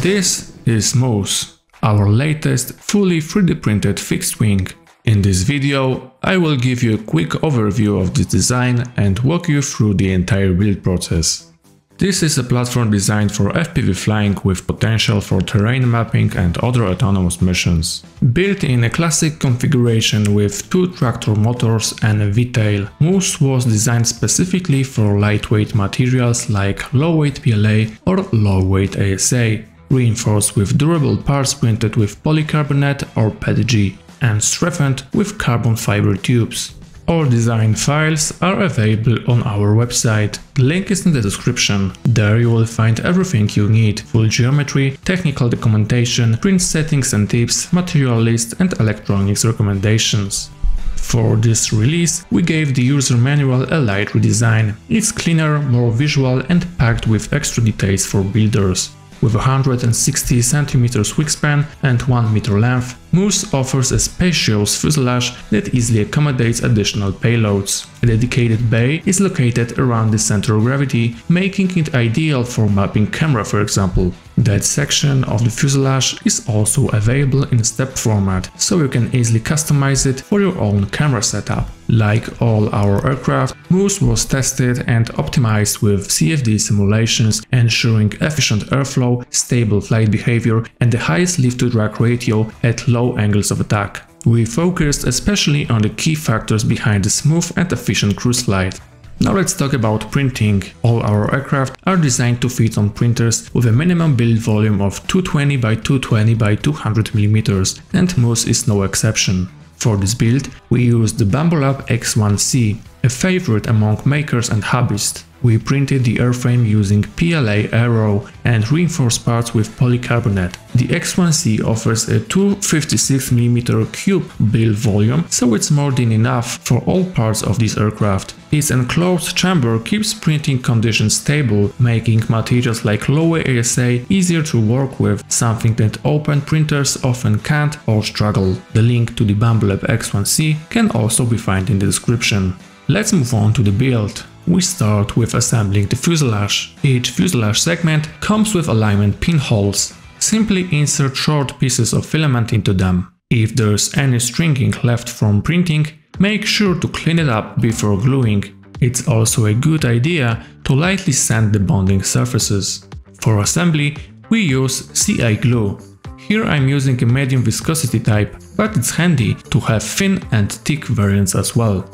This is Moose, our latest fully 3D printed fixed wing. In this video, I will give you a quick overview of this design and walk you through the entire build process. This is a platform designed for FPV flying with potential for terrain mapping and other autonomous missions. Built in a classic configuration with 2 tractor motors and a V-tail, Moose was designed specifically for lightweight materials like low-weight PLA or low-weight ASA, reinforced with durable parts printed with polycarbonate or PETG, and strengthened with carbon fiber tubes. All design files are available on our website. The link is in the description. There you will find everything you need: full geometry, technical documentation, print settings and tips, material list and electronics recommendations. For this release, we gave the user manual a light redesign. It's cleaner, more visual and packed with extra details for builders. With 160 cm wingspan and 1 meter length, Moose offers a spacious fuselage that easily accommodates additional payloads. A dedicated bay is located around the center of gravity, making it ideal for mapping camera, for example. That section of the fuselage is also available in step format, so you can easily customize it for your own camera setup. Like all our aircraft, Moose was tested and optimized with CFD simulations, ensuring efficient airflow, stable flight behavior and the highest lift-to-drag ratio at low angles of attack. We focused especially on the key factors behind the smooth and efficient cruise flight. Now let's talk about printing. All our aircraft are designed to fit on printers with a minimum build volume of 220 by 220 by 200 mm, and Moose is no exception. For this build, we used the Bambolab X1C, a favorite among makers and hobbyists. We printed the airframe using PLA aero and reinforced parts with polycarbonate. The X1C offers a 256 mm cube build volume, so it's more than enough for all parts of this aircraft. Its enclosed chamber keeps printing conditions stable, making materials like low-weight ASA easier to work with, something that open printers often can't or struggle. The link to the Bambolab X1C can also be found in the description. Let's move on to the build. We start with assembling the fuselage. Each fuselage segment comes with alignment pinholes. Simply insert short pieces of filament into them. If there's any stringing left from printing, make sure to clean it up before gluing. It's also a good idea to lightly sand the bonding surfaces. For assembly, we use CA glue. Here I'm using a medium viscosity type, but it's handy to have thin and thick variants as well.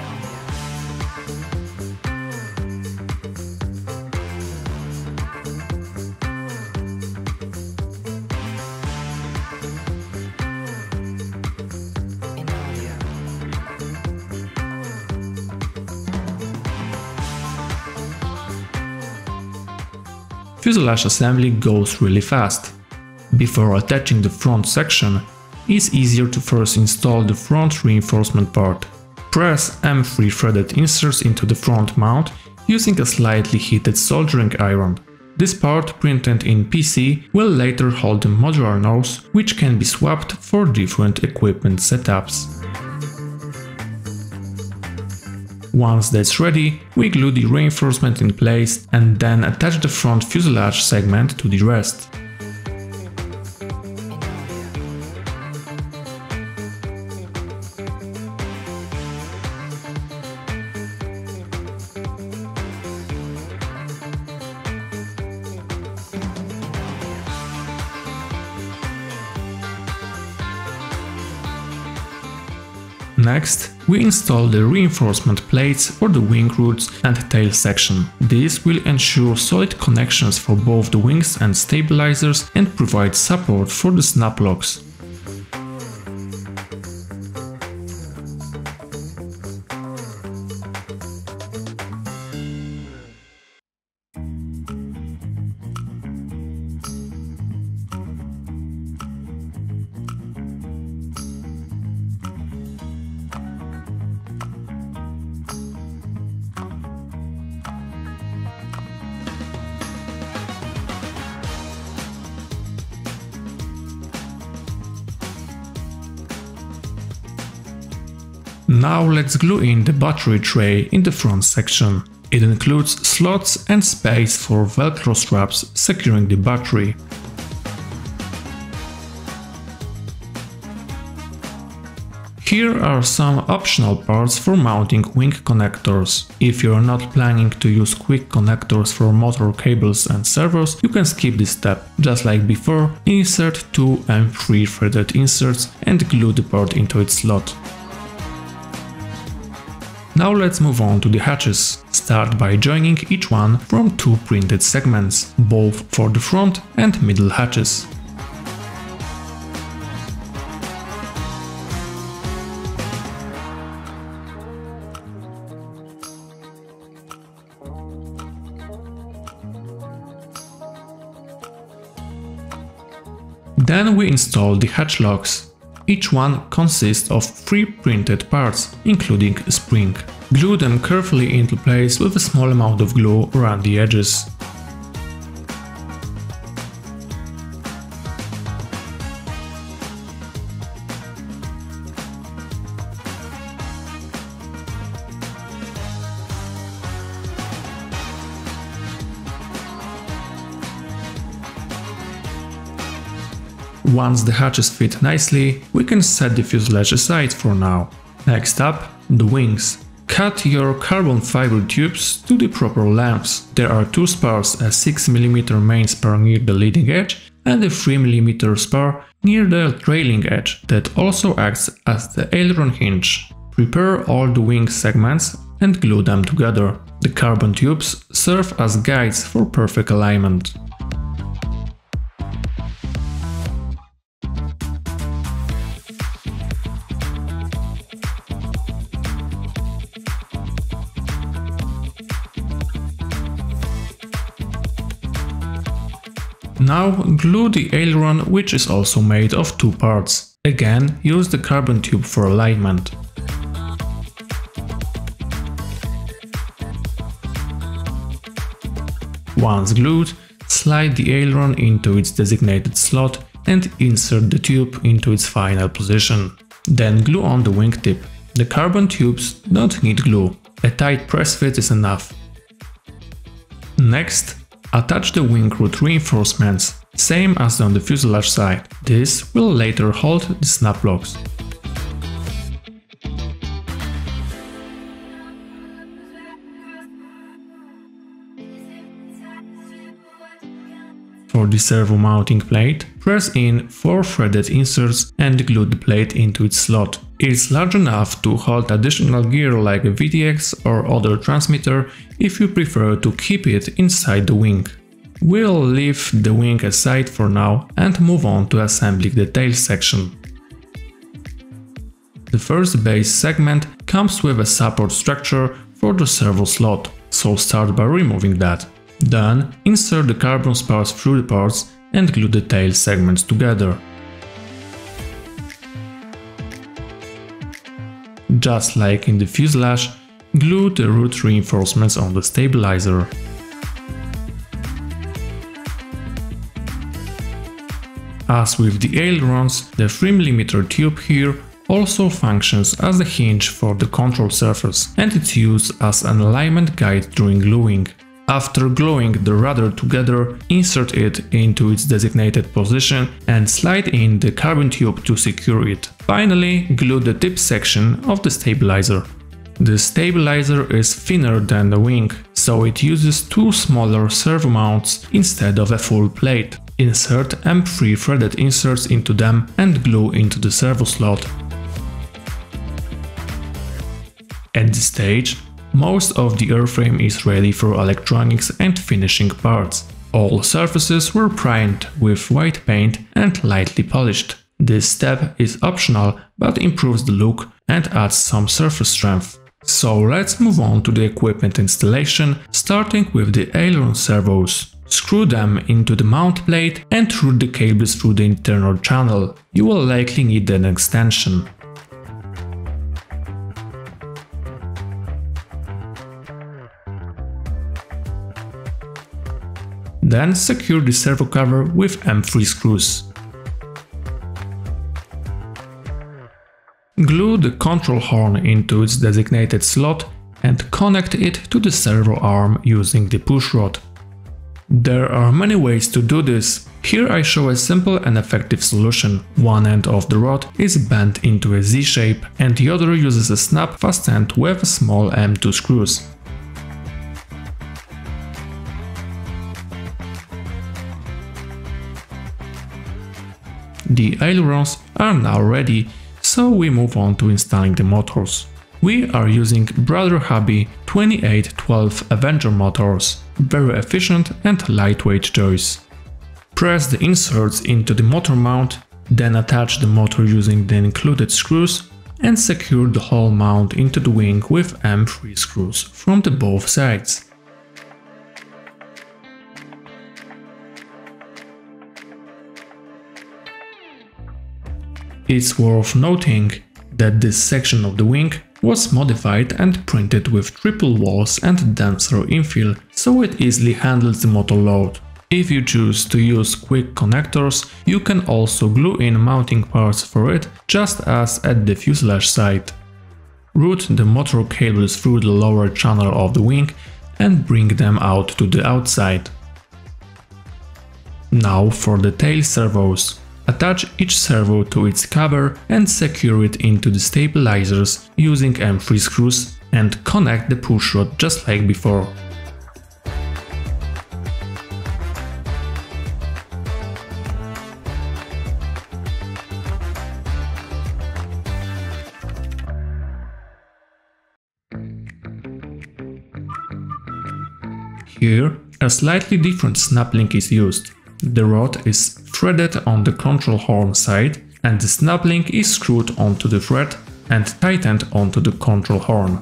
Fuselage assembly goes really fast. Before attaching the front section, it's easier to first install the front reinforcement part. Press M3 threaded inserts into the front mount using a slightly heated soldering iron. This part, printed in PC, will later hold the modular nose, which can be swapped for different equipment setups. Once that's ready, we glue the reinforcement in place and then attach the front fuselage segment to the rest. Next, we install the reinforcement plates for the wing roots and tail section. This will ensure solid connections for both the wings and stabilizers and provide support for the snap locks. Now let's glue in the battery tray in the front section. It includes slots and space for Velcro straps securing the battery. Here are some optional parts for mounting wing connectors. If you are not planning to use quick connectors for motor cables and servos, you can skip this step. Just like before, insert 2 M3 threaded inserts and glue the part into its slot. Now let's move on to the hatches. Start by joining each one from 2 printed segments, both for the front and middle hatches. Then we install the hatch locks. Each one consists of 3 printed parts, including a spring. Glue them carefully into place with a small amount of glue around the edges. Once the hatches fit nicely, we can set the fuselage aside for now. Next up, the wings. Cut your carbon fiber tubes to the proper lengths. There are 2 spars, a 6 mm main spar near the leading edge and a 3 mm spar near the trailing edge that also acts as the aileron hinge. Prepare all the wing segments and glue them together. The carbon tubes serve as guides for perfect alignment. Now glue the aileron, which is also made of 2 parts. Again, use the carbon tube for alignment. Once glued, slide the aileron into its designated slot and insert the tube into its final position. Then glue on the wingtip. The carbon tubes don't need glue. A tight press fit is enough. Next, attach the wing root reinforcements, same as on the fuselage side. This will later hold the snap locks. For the servo mounting plate, press in 4 threaded inserts and glue the plate into its slot. It's large enough to hold additional gear like a VTX or other transmitter if you prefer to keep it inside the wing. We'll leave the wing aside for now and move on to assembling the tail section. The first base segment comes with a support structure for the servo slot, so start by removing that. Then insert the carbon spars through the parts and glue the tail segments together. Just like in the fuselage, glue the root reinforcements on the stabilizer. As with the ailerons, the 3 mm tube here also functions as a hinge for the control surface, and it's used as an alignment guide during gluing. After gluing the rudder together, insert it into its designated position and slide in the carbon tube to secure it. Finally, glue the tip section of the stabilizer. The stabilizer is thinner than the wing, so it uses 2 smaller servo mounts instead of a full plate. Insert M3 threaded inserts into them and glue into the servo slot. At this stage, most of the airframe is ready for electronics and finishing parts. All surfaces were primed with white paint and lightly polished. This step is optional but improves the look and adds some surface strength. So let's move on to the equipment installation, starting with the aileron servos. Screw them into the mount plate and route the cables through the internal channel. You will likely need an extension. Then secure the servo cover with M3 screws. Glue the control horn into its designated slot and connect it to the servo arm using the push rod. There are many ways to do this. Here I show a simple and effective solution. One end of the rod is bent into a Z shape and the other uses a snap fastened with small M2 screws. The ailerons are now ready, so we move on to installing the motors. We are using Brother Hobby 2812 Avenger motors, very efficient and lightweight choice. Press the inserts into the motor mount, then attach the motor using the included screws and secure the whole mount into the wing with M3 screws from the both sides. It's worth noting that this section of the wing was modified and printed with triple walls and denser infill, so it easily handles the motor load. If you choose to use quick connectors, you can also glue in mounting parts for it, just as at the fuselage side. Route the motor cables through the lower channel of the wing and bring them out to the outside. Now for the tail servos. Attach each servo to its cover and secure it into the stabilizers using M3 screws and connect the push rod just like before. Here, a slightly different snap link is used. The rod is threaded on the control horn side and the snap link is screwed onto the thread and tightened onto the control horn.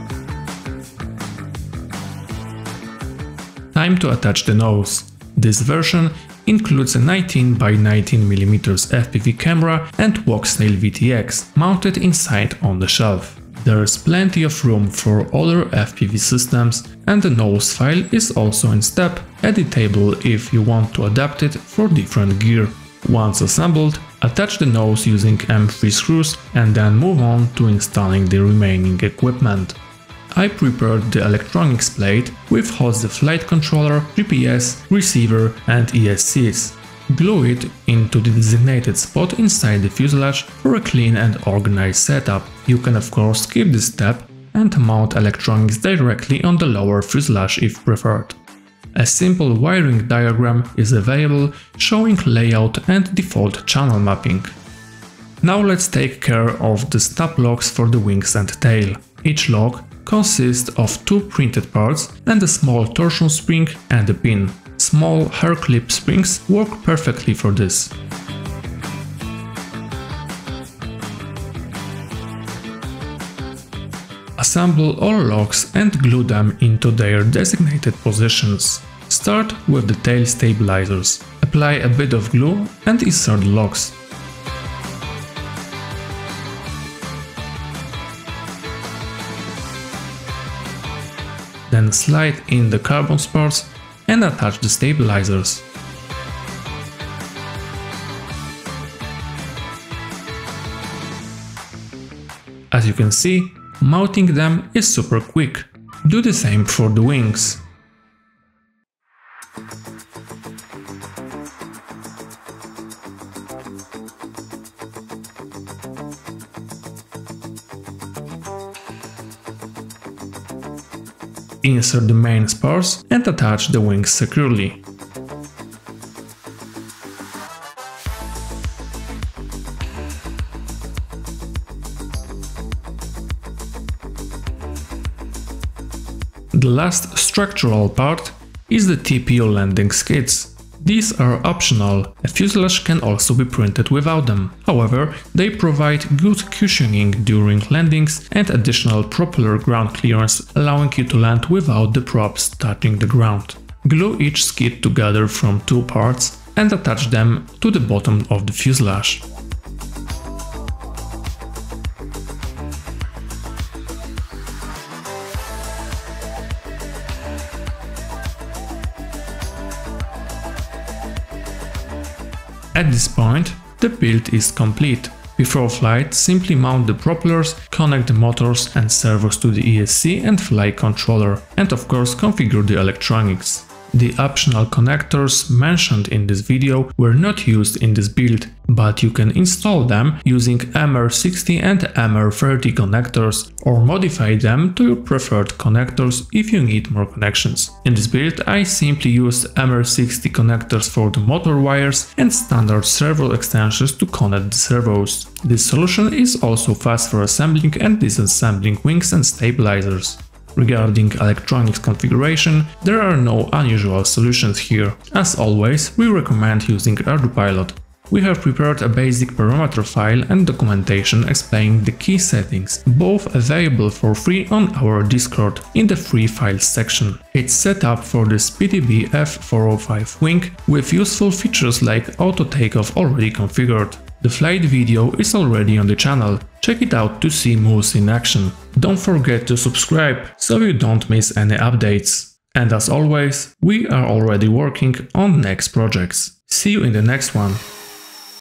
Time to attach the nose. This version includes a 19 by 19 mm FPV camera and Walksnail VTX mounted inside on the shelf. There's plenty of room for other FPV systems and the nose file is also in step, editable if you want to adapt it for different gear. Once assembled, attach the nose using M3 screws and then move on to installing the remaining equipment. I prepared the electronics plate which holds the flight controller, GPS, receiver and ESCs. Glue it into the designated spot inside the fuselage for a clean and organized setup. You can of course skip this step and mount electronics directly on the lower fuselage if preferred. A simple wiring diagram is available showing layout and default channel mapping. Now let's take care of the snap locks for the wings and tail. Each lock consists of two printed parts and a small torsion spring and a pin. Small hair clip springs work perfectly for this. Assemble all locks and glue them into their designated positions. Start with the tail stabilizers. Apply a bit of glue and insert the locks. Then slide in the carbon parts and attach the stabilizers. As you can see, mounting them is super quick. Do the same for the wings. Insert the main spars and attach the wings securely. The last structural part is the TPO landing skids. These are optional, a fuselage can also be printed without them. However, they provide good cushioning during landings and additional propeller ground clearance, allowing you to land without the props touching the ground. Glue each skid together from two parts and attach them to the bottom of the fuselage. At this point, the build is complete. Before flight, simply mount the propellers, connect the motors and servos to the ESC and flight controller, and of course configure the electronics. The optional connectors mentioned in this video were not used in this build, but you can install them using MR60 and MR30 connectors or modify them to your preferred connectors if you need more connections. In this build I simply used MR60 connectors for the motor wires and standard servo extensions to connect the servos. This solution is also fast for assembling and disassembling wings and stabilizers. Regarding electronics configuration, there are no unusual solutions here. As always, we recommend using ArduPilot. We have prepared a basic parameter file and documentation explaining the key settings, both available for free on our Discord in the free files section. It's set up for this PTB F405 wing with useful features like auto takeoff already configured. The flight video is already on the channel, check it out to see moose in action. Don't forget to subscribe so you don't miss any updates. And as always, we are already working on next projects. See you in the next one.